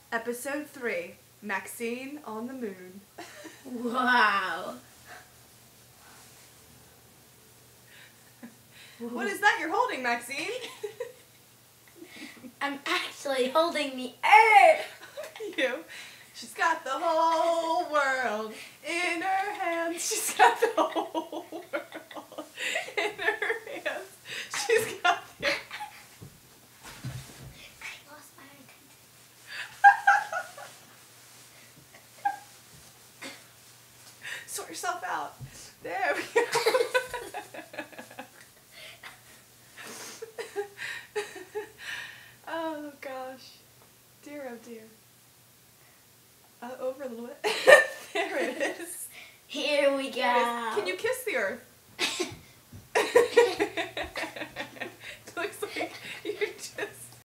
Episode 3, Maxine on the Moon. Wow. What is that you're holding, Maxine? I'm actually holding the earth. You. She's got the whole world in her hands. She's got the whole world in her hands. She's got the... I lost my identity. Sort yourself out. There we go. Oh gosh. Dear, oh dear. Over a little bit. There it is. Here we go. Can you kiss the earth?